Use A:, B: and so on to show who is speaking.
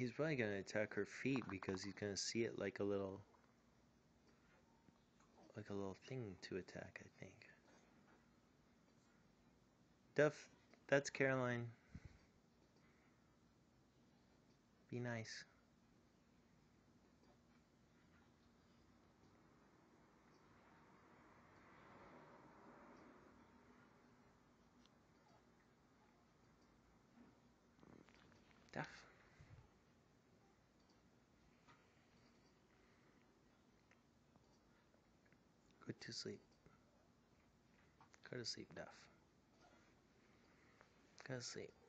A: He's probably gonna attack her feet because he's gonna see it like a little thing to attack, I think. Duff, that's Caroline. Be nice. Duff. Go to sleep. Go to sleep, Duff. Go to sleep.